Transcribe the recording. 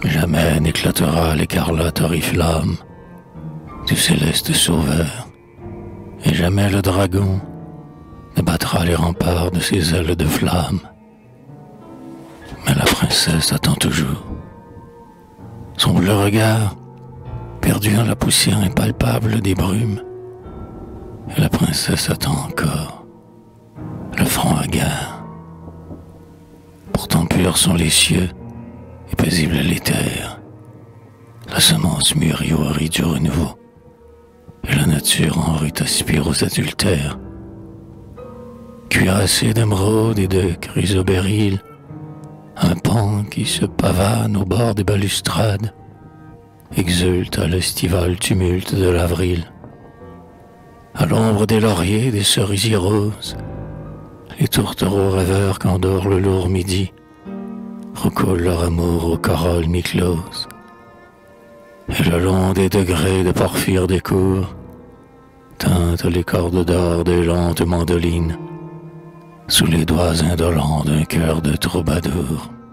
Jamais n'éclatera l'écarlate oriflamme du céleste sauveur, et jamais le dragon ne battra les remparts de ses ailes de flamme. Mais la princesse attend toujours. Son bleu regard, perdu dans la poussière impalpable des brumes, et la princesse attend encore, le front hagard. Pourtant purs sont les cieux, et paisible les terres. La semence mûrit au riz du renouveau, et la nature en rut aspire aux adultères. Cuirassé d'émeraude et de chrysobéryl, un pan qui se pavane au bord des balustrades exulte à l'estival tumulte de l'avril. À l'ombre des lauriers, des cerisiers roses, les tourtereaux rêveurs qu'endort le lourd midi recoulent leur amour aux corolles mi-closes. Et le long des degrés de porphyre des cours tintent les cordes d'or des lentes mandolines sous les doigts indolents d'un cœur de troubadour.